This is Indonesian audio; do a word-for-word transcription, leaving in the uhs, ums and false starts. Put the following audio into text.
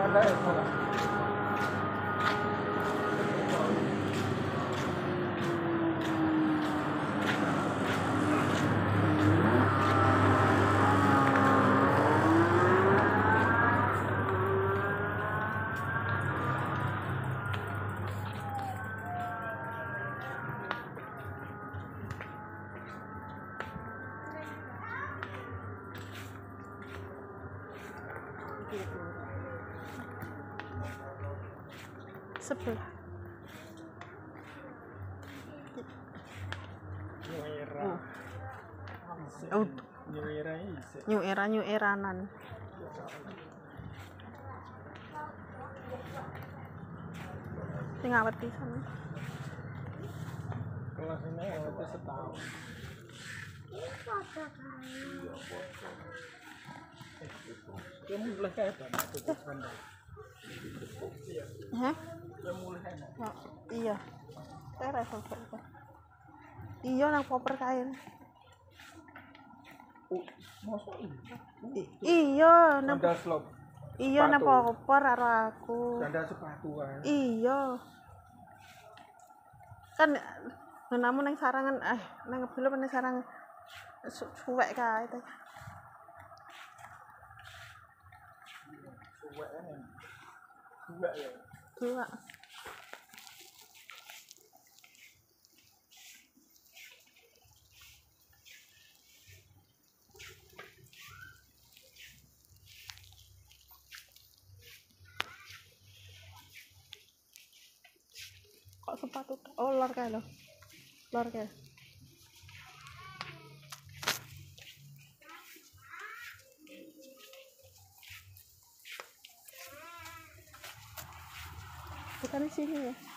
Sebelah. New era. Oh. New era isi. New era new eranan. Sing awet pisan. Kelas ini awetnya setahun. Kamu mulai kayak apa? Hah? Kamu mulai kayak apa? Oh, iya. Saya rasa apa? Iya nang koper kain. Oh, masuk ini. Iya nang Sandal slop. iya nang koper karo aku. Sandal sepatu kan. Iya. Kan namun nang sarangan eh nang belum nang sarangan suwek kae teh. Suwek kan. Suwek ya. Dua. Kok sepatu? Oh, lor kae lho. Lor kae. Bukan di sini ya.